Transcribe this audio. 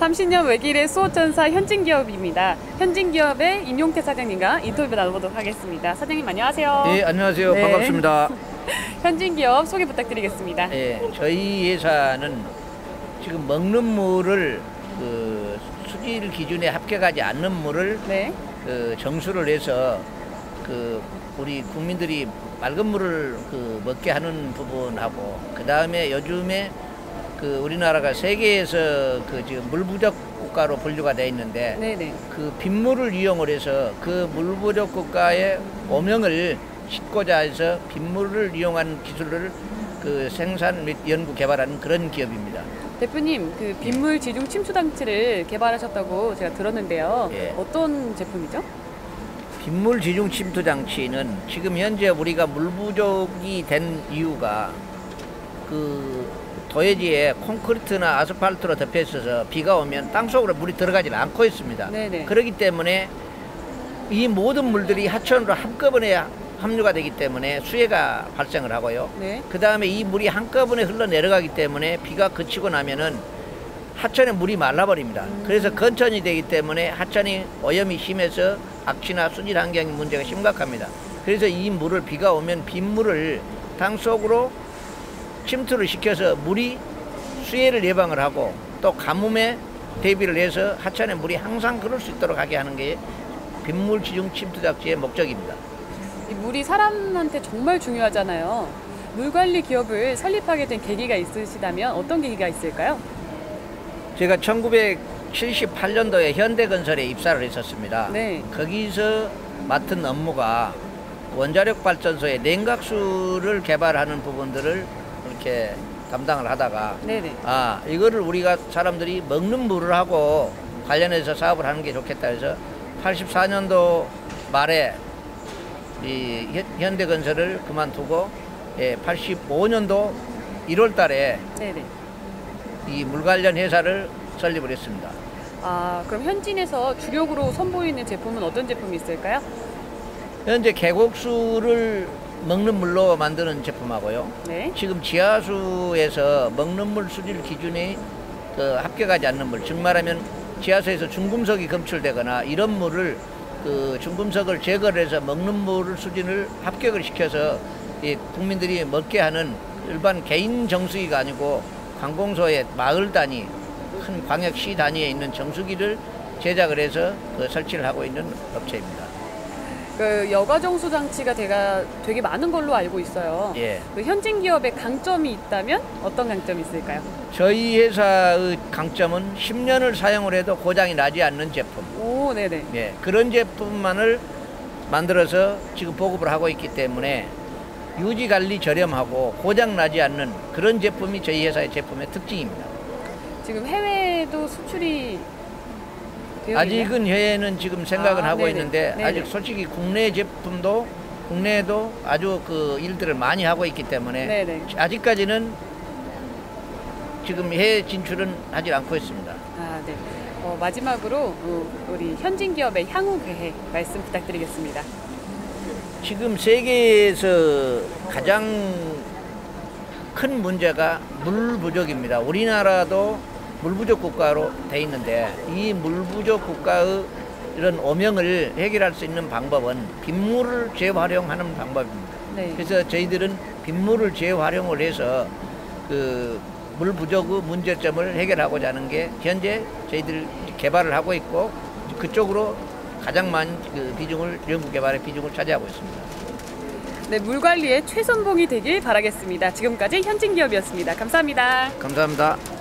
30년 외길의 수호천사 현진기업입니다. 현진기업의 임용태 사장님과 인터뷰 나눠보도록 하겠습니다. 사장님 안녕하세요. 네, 안녕하세요. 네. 반갑습니다. 현진기업 소개 부탁드리겠습니다. 네, 저희 회사는 지금 먹는 물을 수질 기준에 합격하지 않는 물을 네. 정수를 해서 우리 국민들이 맑은 물을 먹게 하는 부분하고, 그 다음에 요즘에 우리나라가 세계에서 지금 물 부족 국가로 분류가 되어 있는데, 네네. 빗물을 이용을 해서 물 부족 국가의 오명을 싣고자 해서 빗물을 이용한 기술을 생산 및 연구 개발하는 그런 기업입니다. 대표님, 빗물 지중 침투 장치를 개발하셨다고 제가 들었는데요. 예. 어떤 제품이죠? 빗물 지중 침투 장치는 지금 현재 우리가 물 부족이 된 이유가 도해지에 콘크리트나 아스팔트로 덮여 있어서 비가 오면 땅속으로 물이 들어가지 않고 있습니다. 네네. 그렇기 때문에 이 모든 물들이 하천으로 한꺼번에 합류가 되기 때문에 수해가 발생을 하고요. 네. 그 다음에 이 물이 한꺼번에 흘러내려가기 때문에 비가 그치고 나면은 하천에 물이 말라버립니다. 그래서 건천이 되기 때문에 하천이 오염이 심해서 악취나 수질 환경 문제가 심각합니다. 그래서 이 물을 비가 오면 빗물을 땅속으로 침투를 시켜서 물이 수해를 예방을 하고 또 가뭄에 대비를 해서 하천에 물이 항상 흐를 수 있도록 하게 하는 게 빗물 지중 침투 장치의 목적입니다. 이 물이 사람한테 정말 중요하잖아요. 물관리 기업을 설립하게 된 계기가 있으시다면 어떤 계기가 있을까요? 제가 1978년도에 현대건설에 입사를 했었습니다. 네. 거기서 맡은 업무가 원자력 발전소의 냉각수를 개발하는 부분들을 이렇게 담당을 하다가, 네네. 이거를 우리가 사람들이 먹는 물을 하고 관련해서 사업을 하는 게 좋겠다 해서 84년도 말에 이 현대건설을 그만두고 85년도 1월 달에 네네. 이 물 관련 회사를 설립을 했습니다. 그럼 현진에서 주력으로 선보이는 제품은 어떤 제품이 있을까요? 현재 계곡수를 먹는 물로 만드는 제품하고요. 네. 지금 지하수에서 먹는 물 수질 기준이 합격하지 않는 물, 즉 말하면 지하수에서 중금속이 검출되거나 이런 물을 중금속을 제거를 해서 먹는 물 수준을 합격을 시켜서 국민들이 먹게 하는 일반 개인 정수기가 아니고 관공서의 마을 단위, 큰 광역시 단위에 있는 정수기를 제작을 해서 설치를 하고 있는 업체입니다. 여과정수 장치가 되게 많은 걸로 알고 있어요. 예. 현진기업의 강점이 있다면 어떤 강점이 있을까요? 저희 회사의 강점은 10년을 사용을 해도 고장이 나지 않는 제품. 오, 네네. 예, 그런 제품만을 만들어서 지금 보급을 하고 있기 때문에 유지관리 저렴하고 고장 나지 않는 그런 제품이 저희 회사의 제품의 특징입니다. 지금 해외에도 수출이 되어 아직은 해외는 지금 생각은 하고 네네. 있는데, 네네. 아직 솔직히 국내 제품도 국내에도 아주 일들을 많이 하고 있기 때문에 네네. 아직까지는 지금 해외 진출은 하지 않고 있습니다. 네. 마지막으로 우리 현진기업의 향후 계획 말씀 부탁드리겠습니다. 지금 세계에서 가장 큰 문제가 물 부족입니다. 우리나라도 물 부족 국가로 돼 있는데, 이 물 부족 국가의 이런 오명을 해결할 수 있는 방법은 빗물을 재활용하는 방법입니다. 네. 그래서 저희들은 빗물을 재활용을 해서 물 부족의 문제점을 해결하고자 하는 게 현재 저희들 개발을 하고 있고, 그쪽으로 가장 많은 비중을, 연구 개발의 비중을 차지하고 있습니다. 네, 물관리에 최선봉이 되길 바라겠습니다. 지금까지 현진기업이었습니다. 감사합니다. 감사합니다.